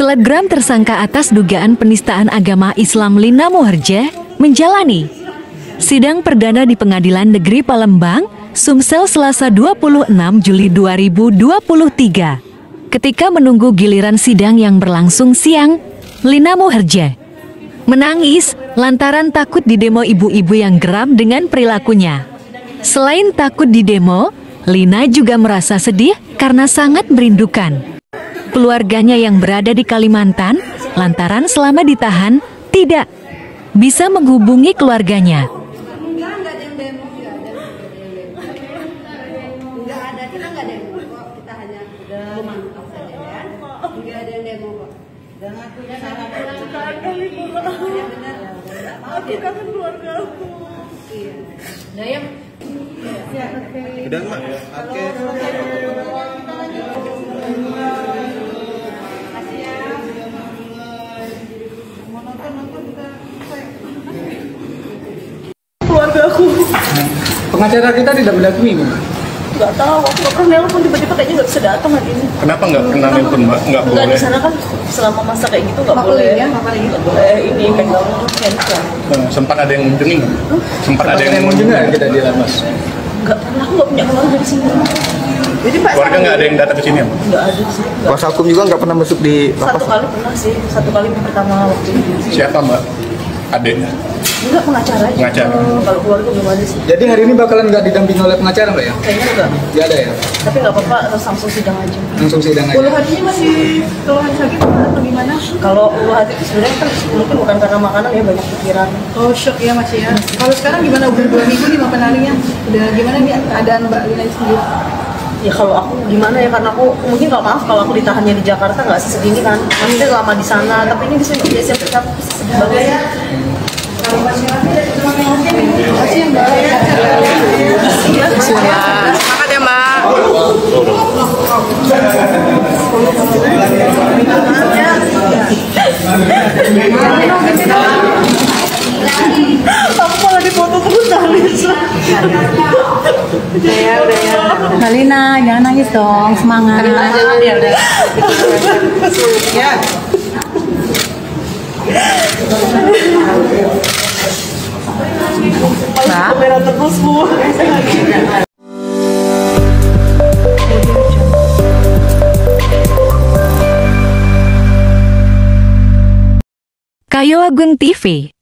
Selebgram tersangka atas dugaan penistaan agama Islam Lina Muherje menjalani sidang perdana di Pengadilan Negeri Palembang, Sumsel Selasa 26 Juli 2023. Ketika menunggu giliran sidang yang berlangsung siang, Lina Muherje menangis lantaran takut didemo ibu-ibu yang geram dengan perilakunya. Selain takut didemo, Lina juga merasa sedih karena sangat merindukan keluarganya yang berada di Kalimantan, lantaran selama ditahan tidak bisa menghubungi keluarganya. Aku kangen keluarga aku. Dayam. Udah Mak. Oke. Keluarga aku. Pengacara kita tidak mendakui, Mbak. Nggak tahu, aku nggak pernah nelpon, tiba-tiba kayaknya nggak bisa datang hari ini. Kenapa nggak pernah nelpon Mbak? Nggak Nggak, boleh. di sana kan selama masa kayak gitu nggak boleh. Nggak boleh ini pegang handphone. Sempat ada yang mengunjungi nggak? Sempat ada yang mengunjungi nggak kita di lapas? Nggak pernah, aku nggak punya keluarga di sini. Jadi Pak, Keluarga nggak ada yang datang ke sini ya? nggak ada sih. Nggak. Kuasa hukum juga nggak pernah masuk di lapas? Satu kali pernah sih, satu kali pertama waktu itu. Siapa Mbak? Adiknya? Enggak, pengacara aja. Pengacara. Kalau keluarga belum ada sih. Jadi hari ini bakalan nggak didampingi oleh pengacara, Mbak ya? Kayaknya enggak. Nggak ada ya? Tapi nggak apa-apa, langsung sidang aja. Langsung sidang aja. Ulu hatinya masih keluhan sakit atau gimana? Kalau ulu hati itu sebenarnya kan mungkin bukan karena makanan ya, banyak pikiran. Oh shock ya masih ya. Kalau sekarang gimana, udah 2 minggu nih makan harinya? Udah gimana nih keadaan Mbak Lina sendiri? Ya kalau aku gimana ya, karena aku mungkin kalau maaf kalau aku ditahannya di Jakarta nggak sesedih ini kan. Maksudnya lama di sana, tapi ini di sini biasa tetap sedih banget. Makasih ya Mbak. Semangat ya Mbak. Aku malah dipoto terus nangis. Udah ya. Mbak Lina, jangan nangis dong, semangat. Jangan ya udah. Ya. Mbak. Kamera terus Bu. Kayo Agung TV.